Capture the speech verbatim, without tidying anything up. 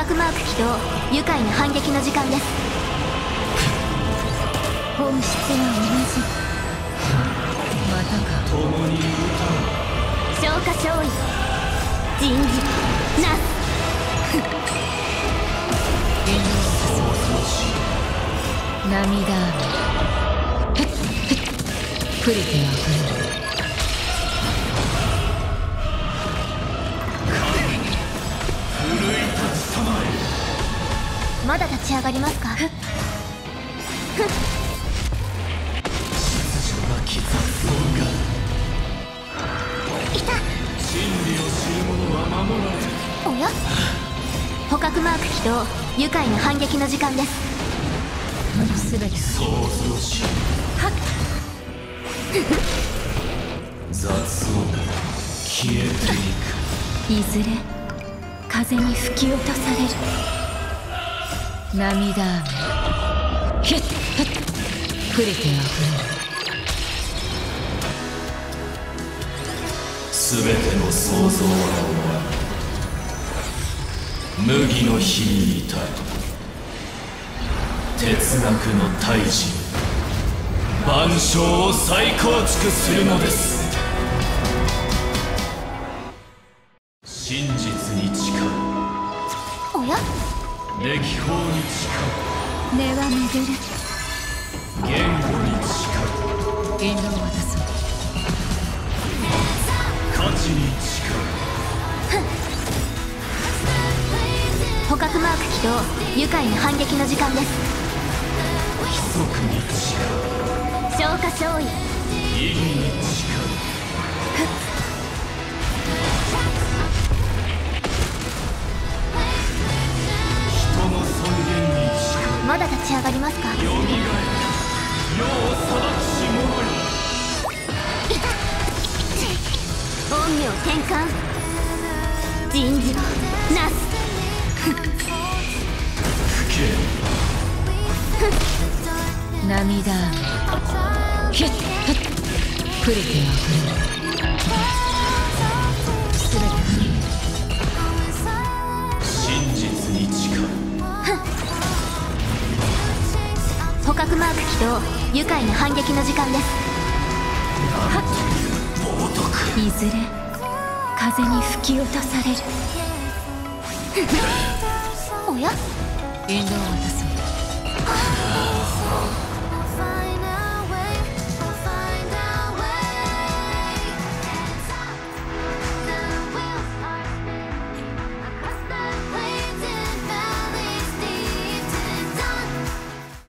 角マーク起動。愉快な反撃の時間です。本質は同じ。 またか。 共に消化勝利。人事なす。 縁の涙雨ふりてあふれる。 まだ立ち上がりますか。 秩序なき雑草がいた。 真理を知る者は守られる。 おや、捕獲マーク起動。愉快な反撃の時間です。 すべてそう恐ろしい。 はっ雑草が消えていく。 いずれ風に吹き落とされる。涙雨ひゅっふっふりてあふれる。 すべての想像は終わる。麦の日に至る哲学の大事、万象を再構築するのです。真実に誓う。 おや、 歴法に誓う。 根は巡る。 言語に誓う。 引導を渡そう。 価値に誓捕獲マーク起動。愉快な反撃の時間です。 う。規則に誓う。 消化勝利。 意義に誓う。人の尊厳に誓う。 まだ立ち上がりますか。 よみがえる。世を裁きし者よ。 陰陽転換。人事なす。 不敬。 涙雨ひゅっふっふりてあふれる。すべて真実に誓う。 捕獲マーク起動。愉快な反撃の時間です。 なんという冒涜。 いずれ風に吹き落とされる。 おや、 引導を渡そう。